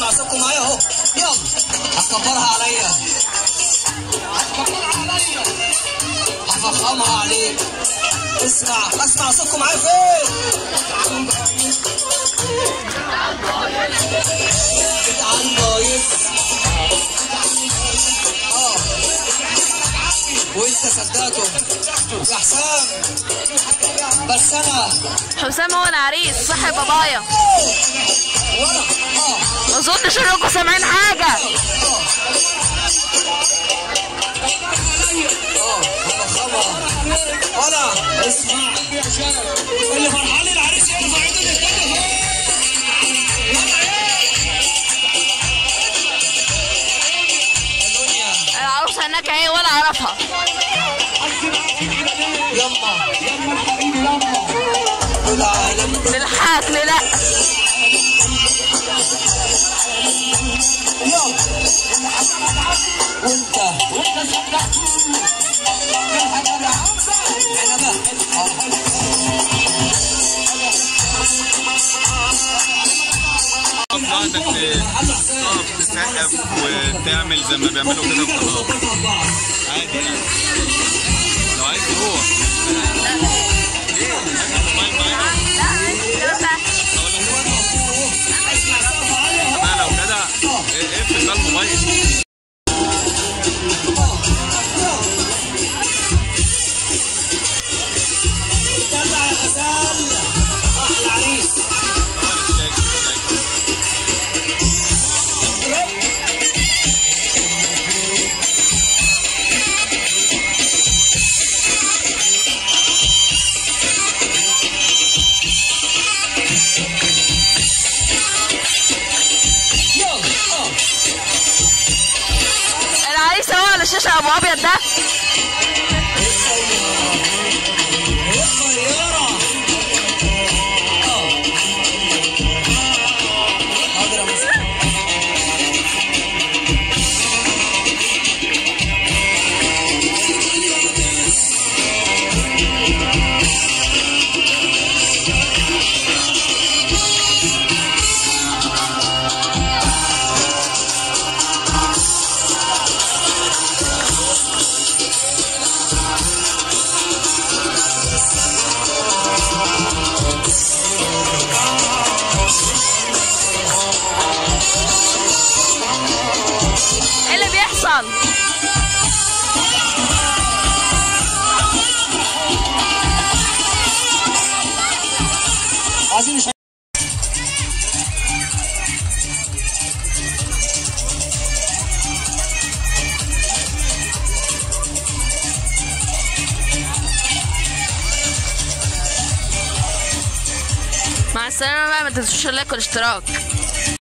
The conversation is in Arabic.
اسمع صوتكم معايا اهو. يلا هتكبرها عليا، هفخمها عليك. اسمع صوتكم معايا فين؟ بتعن بايظ. وانت صدقته يا حسام. بس انا حسام هو العريس صاحب بابايا. ما اظنش انكم سامعين حاجه. ولا اسمع اللي فرحان العريس يرفع ايده للسما. العروسه هناك اهي ولا اعرفها. يما العالم بالحقك لا. وانت انك تسقف وتعمل زي ما بيعملوا كده وخلاص عادي يعني. لو عايز تروح لو كده اقفل بقى الموبايل. العريس هو على الشاشه ابو ابيض ده. ايه اللي بيحصل؟ عايزين مع السلامه بقى، ما تنسوش اللايك والاشتراك.